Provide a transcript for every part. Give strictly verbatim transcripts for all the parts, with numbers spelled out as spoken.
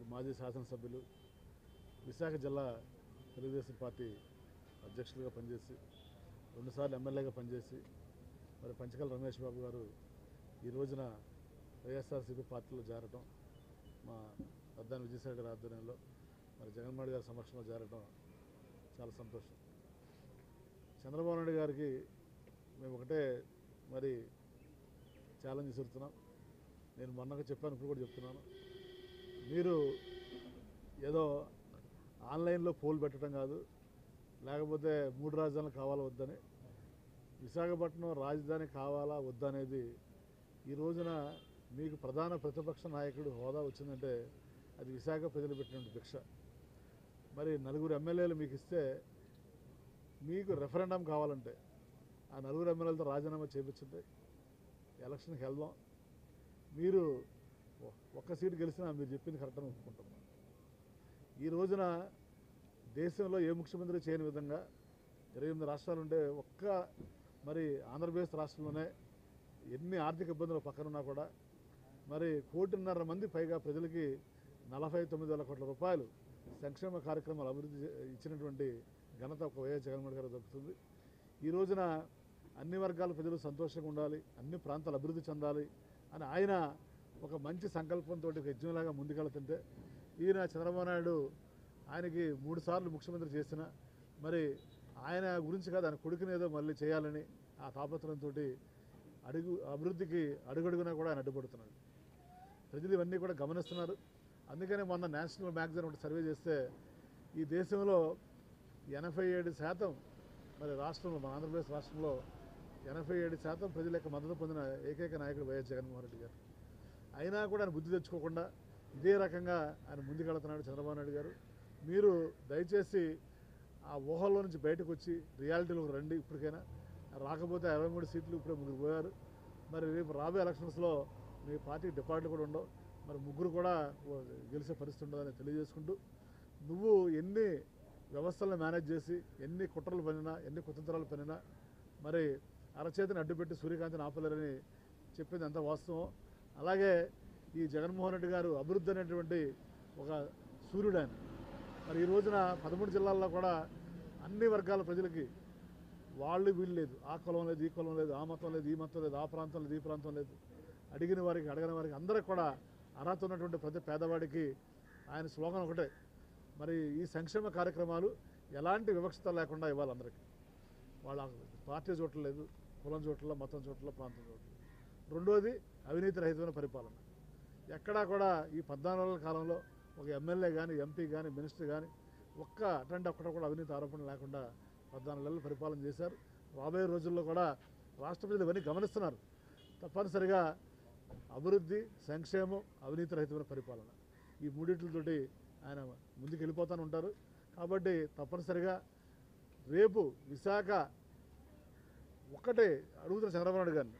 మాజీ శాసనసభ్యులు విశాఖ జిల్లా తెలుగుదేశం పార్టీ అధ్యక్షులుగా పనిచేసి రెండుసార్లు ఎమ్మెల్యేగా పనిచేసి మరి పంచకల రమేష్ బాబు గారు ఈ రోజున వైఎస్ఆర్సీపీ పార్టీలో చేరటం, మా వద్దాని విజయసాయి గారి ఆధ్వర్యంలో మరి జగన్మోహన్ గారి సమక్షంలో చేరటం చాలా సంతోషం. చంద్రబాబు నాయుడు గారికి మేము ఒకటే మరి ఛాలెంజ్ ఇస్తున్నాం. నేను మొన్నగా చెప్పాను, ఇప్పుడు కూడా చెప్తున్నాను. మీరు ఏదో ఆన్లైన్లో పోల్ పెట్టడం కాదు, లేకపోతే మూడు రాజధానులు కావాలా వద్దని, విశాఖపట్నం రాజధాని కావాలా వద్దనేది ఈ రోజున మీకు ప్రధాన ప్రతిపక్ష నాయకుడు హోదా వచ్చిందంటే అది విశాఖ ప్రజలు పెట్టినటువంటి భిక్ష. మరి నలుగురు ఎమ్మెల్యేలు మీకు ఇస్తే మీకు రెఫరెండం కావాలంటే ఆ నలుగురు ఎమ్మెల్యేలతో రాజీనామా చేయించండి, ఎలక్షన్కి వెళ్దాం. మీరు ఒక్క సీటు గెలిచినా మీరు చెప్పింది కరెక్ట్ అని ఒప్పుకుంటాం. ఈ రోజున దేశంలో ఏ ముఖ్యమంత్రి చేయని విధంగా ఇరవై ఎనిమిది రాష్ట్రాలు ఉంటే ఒక్క మరి ఆంధ్రప్రదేశ్ రాష్ట్రంలోనే ఎన్ని ఆర్థిక ఇబ్బందులు పక్కనున్నా కూడా మరి కోటిన్నర మంది పైగా ప్రజలకి నలభై తొమ్మిది వేల కోట్ల రూపాయలు సంక్షేమ కార్యక్రమాలు అభివృద్ధి ఇచ్చినటువంటి ఘనత ఒక వైఎస్ జగన్మోహన్ గారు దక్కుతుంది. ఈ రోజున అన్ని వర్గాల ప్రజలు సంతోషంగా ఉండాలి, అన్ని ప్రాంతాలు అభివృద్ధి చెందాలి అని ఆయన ఒక మంచి సంకల్పంతో ఒక యజ్ఞంలాగా ముందుకెళ్తుంటే ఈయన చంద్రబాబు నాయుడు ఆయనకి మూడు సార్లు ముఖ్యమంత్రి చేసిన మరి ఆయన గురించి కాదు, ఆయన కొడుకుని ఏదో మళ్ళీ చేయాలని ఆ తాపత్రయంతో అడుగు అభివృద్ధికి అడుగడుగునా కూడా ఆయన అడ్డుపడుతున్నాడు. ప్రజలు ఇవన్నీ కూడా గమనిస్తున్నారు. అందుకనే మొన్న నేషనల్ మ్యాగజైన్ ఒకటి సర్వే చేస్తే ఈ దేశంలో ఎనభై ఏడు శాతం మరి రాష్ట్రంలో మన ఆంధ్రప్రదేశ్ రాష్ట్రంలో ఎనభై ఏడు శాతం ప్రజల యొక్క మద్దతు పొందిన ఏకైక నాయకుడు వైఎస్ జగన్మోహన్ రెడ్డి గారు. అయినా కూడా ఆయన బుద్ధి తెచ్చుకోకుండా ఇదే రకంగా ఆయన ముందుకెళ్తున్నాడు చంద్రబాబు నాయుడు గారు. మీరు దయచేసి ఆ ఊహల్లో నుంచి బయటకు వచ్చి రియాలిటీలోకి రండి. ఇప్పటికైనా రాకపోతే ఇరవై మూడు సీట్లు ఇప్పుడు ముగ్గురు పోయారు. మరి రేపు రాబోయే ఎలక్షన్స్లో మీ పార్టీ డిపాజిట్లు కూడా ఉండవు, మరి ముగ్గురు కూడా గెలిచే పరిస్థితి ఉండదని తెలియజేసుకుంటూ, నువ్వు ఎన్ని వ్యవస్థలను మేనేజ్ చేసి ఎన్ని కుట్రలు పనినా ఎన్ని కుతంత్రాలు పనినా మరి అరచేతిని అడ్డుపెట్టి సూర్యకాంతిని ఆపలేరని చెప్పింది అంత వాస్తవం. అలాగే ఈ జగన్మోహన్ రెడ్డి గారు అభివృద్ధి అనేటువంటి ఒక సూర్యుడు ఆయన. మరి ఈ రోజున పదమూడు జిల్లాల్లో కూడా అన్ని వర్గాల ప్రజలకి వాళ్ళు వీళ్ళు లేదు, ఆ కులం లేదు, ఈ కులం లేదు, ఆ మతం లేదు, ఈ మతం లేదు, ఆ ప్రాంతం లేదు, ఈ ప్రాంతం లేదు, అడిగిన వారికి అడగని వారికి అందరికి కూడా అర్హత ఉన్నటువంటి ప్రతి పేదవాడికి ఆయన స్లోగన్ ఒకటే, మరి ఈ సంక్షేమ కార్యక్రమాలు ఎలాంటి వివక్షత లేకుండా ఇవ్వాలి అందరికీ. వాళ్ళ పార్టీ చూడలేదు, కులం చోట్ల, మతం చోట్ల, ప్రాంతం చోట్ల. రెండోది అవినీతి రహితమైన పరిపాలన. ఎక్కడా కూడా ఈ పద్నాలుగు నెలల కాలంలో ఒక ఎమ్మెల్యే కానీ ఎంపీ కానీ మినిస్టర్ కానీ ఒక్క అటెండ్ ఒక్కట కూడా అవినీతి ఆరోపణ లేకుండా పద్నాలుగు నెలలు పరిపాలన చేశారు. రాబోయే రోజుల్లో కూడా రాష్ట్ర ప్రజలు ఇవన్నీ గమనిస్తున్నారు. తప్పనిసరిగా అభివృద్ధి, సంక్షేమం, అవినీతి రహితమైన పరిపాలన ఈ మూడింటితోటి ఆయన ముందుకు వెళ్ళిపోతూనే ఉంటారు. కాబట్టి తప్పనిసరిగా రేపు విశాఖ ఒక్కటే అడుగుతున్న చంద్రబాబు నాయుడు గారిని,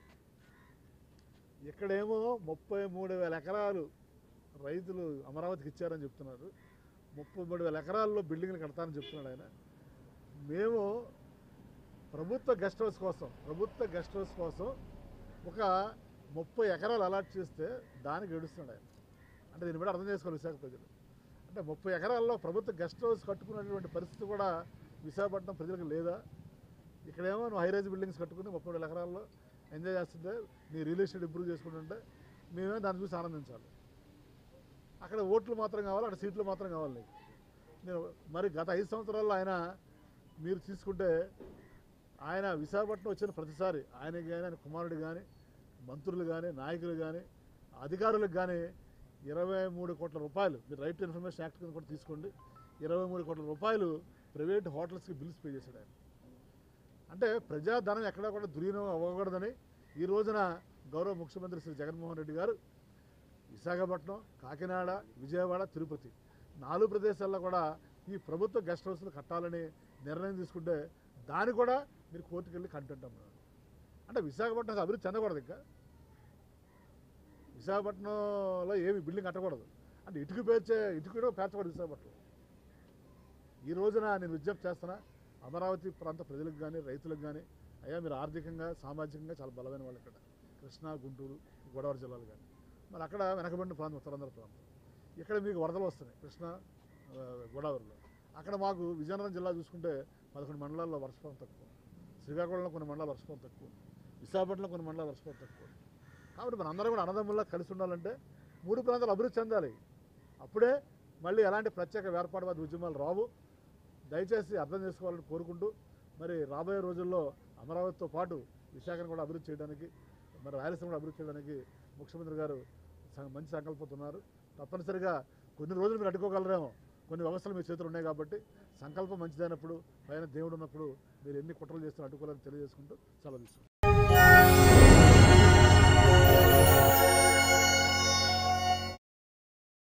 ఇక్కడేమో ముప్పై మూడు వేల ఎకరాలు రైతులు అమరావతికి ఇచ్చారని చెప్తున్నారు. ముప్పై మూడు వేల ఎకరాల్లో బిల్డింగ్లు కడతానని చెప్తున్నాడు ఆయన. మేము ప్రభుత్వ గెస్ట్ హౌస్ కోసం ప్రభుత్వ గెస్ట్ హౌస్ కోసం ఒక ముప్పై ఎకరాలు అలాట్ చేస్తే దానికి ఏడుస్తున్నాడు ఆయన. అంటే దీన్ని బట్టి అర్థం చేసుకోవాలి విశాఖ ప్రజలు. అంటే ముప్పై ఎకరాల్లో ప్రభుత్వ గెస్ట్ హౌస్ కట్టుకున్నటువంటి పరిస్థితి కూడా విశాఖపట్నం ప్రజలకు లేదా? ఇక్కడేమో నువ్వు హైరైజ్ బిల్డింగ్స్ కట్టుకుని ముప్పై వేల ఎకరాల్లో ఎంజాయ్ చేస్తుంటే నీ రియల్ ఎస్టేట్ ఇంప్రూవ్ చేసుకుంటుంటే మేమే దాన్ని చూసి ఆనందించాలి. అక్కడ ఓట్లు మాత్రం కావాలి, అక్కడ సీట్లు మాత్రం కావాలి నీకు. నేను మరి గత ఐదు సంవత్సరాల్లో ఆయన మీరు తీసుకుంటే ఆయన విశాఖపట్నం వచ్చిన ప్రతిసారి ఆయనకి కానీ ఆయన కుమారుడు కానీ మంత్రులు కానీ నాయకులు కానీ అధికారులకు కానీ ఇరవై మూడు కోట్ల రూపాయలు మీరు రైట్ టు ఇన్ఫర్మేషన్ యాక్ట్ కింద కూడా తీసుకోండి, ఇరవై మూడు కోట్ల రూపాయలు ప్రైవేట్ హోటల్స్కి బిల్స్ పే చేశాడు ఆయన. అంటే ప్రజాధనం ఎక్కడా కూడా దుర్వినియోగం అవ్వకూడదని ఈ రోజున గౌరవ ముఖ్యమంత్రి శ్రీ జగన్మోహన్ రెడ్డి గారు విశాఖపట్నం, కాకినాడ, విజయవాడ, తిరుపతి నాలుగు ప్రదేశాల్లో కూడా ఈ ప్రభుత్వ గెస్ట్ హౌస్లు కట్టాలని నిర్ణయం తీసుకుంటే దాన్ని కూడా మీరు కోర్టుకు వెళ్ళి కంటెంట్ అన్నారు. అంటే విశాఖపట్నం అభివృద్ధి చెందకూడదు, ఇంకా విశాఖపట్నంలో ఏమి బిల్డింగ్ కట్టకూడదు అంటే ఇటుక పేర్చే ఇటుక పేర్చకూడదు విశాఖపట్నం. ఈ రోజున నేను విజ్ఞప్తి చేస్తున్నా అమరావతి ప్రాంత ప్రజలకు కానీ రైతులకు కానీ, అయ్యా మీరు ఆర్థికంగా సామాజికంగా చాలా బలమైన వాళ్ళు ఇక్కడ కృష్ణా, గుంటూరు, గోదావరి జిల్లాలు కానీ, మరి అక్కడ వెనకబడిన ప్రాంతం ఉత్తరాంధ్ర ప్రాంతం. ఇక్కడ మీకు వరదలు వస్తున్నాయి కృష్ణ ఆ, గోదావరిలో. అక్కడ మాకు విజయనగరం జిల్లా చూసుకుంటే పదకొండు మండలాల్లో వర్షపాతం తక్కువ, శ్రీకాకుళంలో కొన్ని మండలాలు వర్షపాతం తక్కువ, విశాఖపట్నంలో కొన్ని మండలాలు వర్షపాతం తక్కువ. కాబట్టి మన అందరం కూడా అన్నదమ్ముల్లా కలిసి ఉండాలంటే మూడు ప్రాంతాలు అభివృద్ధి చెందాలి. అప్పుడే మళ్ళీ ఎలాంటి ప్రత్యేక వేర్పాటువాద ఉద్యమాలు రావు. దయచేసి అర్థం చేసుకోవాలని కోరుకుంటూ మరి రాబోయే రోజుల్లో అమరావతితో పాటు విశాఖను కూడా అభివృద్ధి చేయడానికి, మరి రాయలసీమ కూడా అభివృద్ధి చేయడానికి ముఖ్యమంత్రి గారు సం- మంచి సంకల్పంతో ఉన్నారు. తప్పనిసరిగా కొన్ని రోజులు మీరు అడ్డుకోగలరేమో, కొన్ని వ్యవస్థలు మీ చేతులు ఉన్నాయి కాబట్టి సంకల్పం మంచిదైనప్పుడు పైన దేవుడు ఉన్నప్పుడు మీరు ఎన్ని కుట్రలు చేస్తున్నా అడ్డుకోవాలని తెలియజేసుకుంటూ సెలవు తీసుకుంటాం.